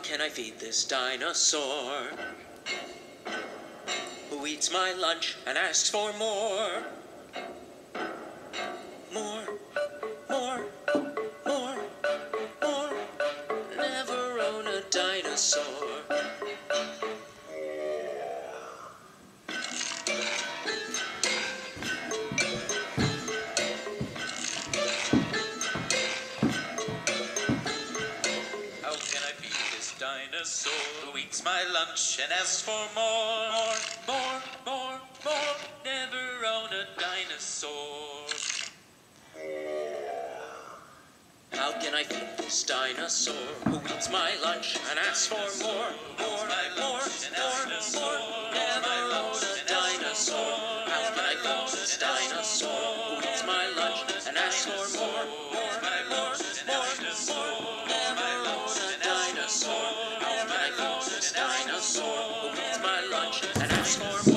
can I feed this dinosaur who eats my lunch and asks for more? More, more, more, more. Never own a dinosaur. How can I feed this dinosaur who eats my lunch and asks for more? More, more, more. Never own a dinosaur. How can I feed this dinosaur who eats my lunch and asks for more? More, more, more. Never own a dinosaur. How can I feed this dinosaur who eats my lunch and asks for more? More, more, more. Never own a dinosaur. How can I feed this dinosaur who eats my lunch and asks for more?